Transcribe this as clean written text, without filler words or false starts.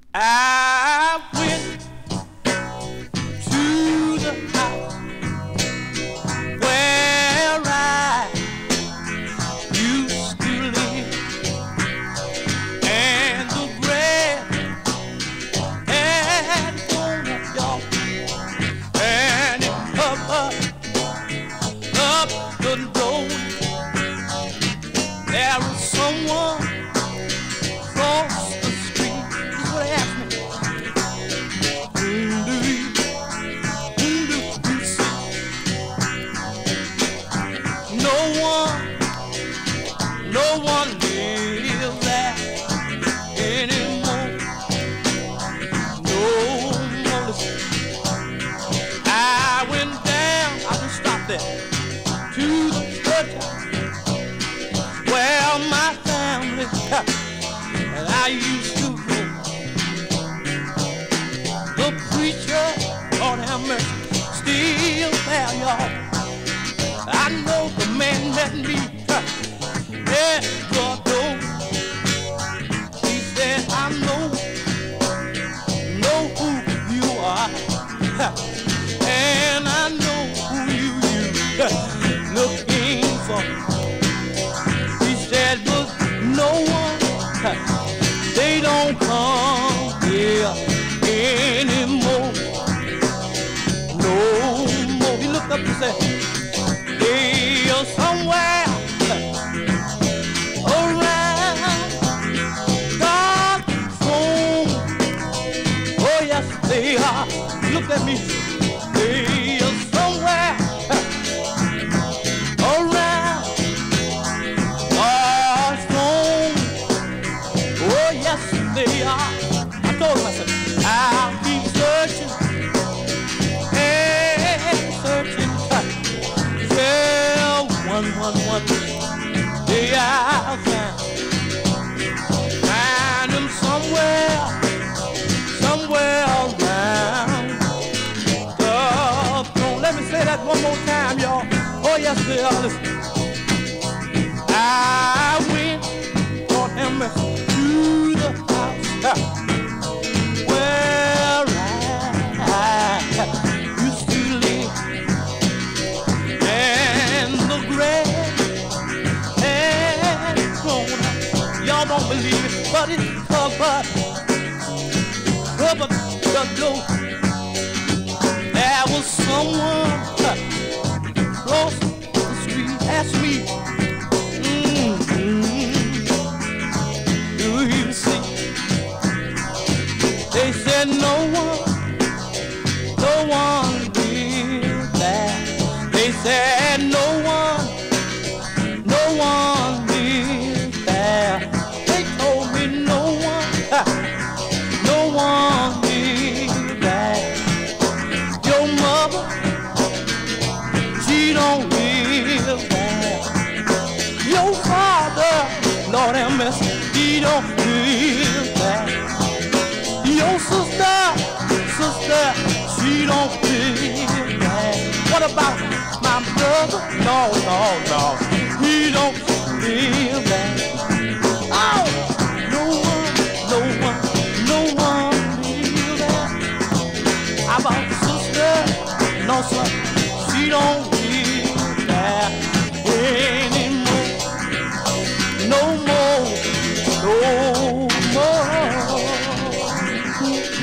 I went to the house where I used to live, and the grass had grown up, y'all, and it covered up the door. There was someone across the street. This is what asked me. Whom do you see? No one lives there anymore. No more. Listen. I went down, I just stopped there, to the church where my family and I used to go. The preacher, Lord have mercy, still there, y'all. I know the man that needs at the door. He said, I know who you are, and I know who you looking for. He said, but no one, they don't come here anymore. No more. He looked up and said, they are somewhere around God's throne. Oh yes, they are. Look at me. They are somewhere around God's throne. Oh yes, they are. I told him, I said, I'll keep searching and searching till one day I'll find him somewhere around the throne. Let me say that one more time, y'all. Oh yes, they are. Listen. I went, Lord have mercy, to the house where I used to live, and the grass had grown up. Y'all don't believe it, but it's covered the door. There was someone across the street asked me, do you see? They said no one lives there. They said no one lives there. They told me no one lives there. Your mother, she don't live there. Your father, Lord have mercy, he don't live there. Your sister, she don't live there. What about my brother? No, he don't live there. Oh, no one live there. How about the sister? No, sir, she don't live there anymore. No more.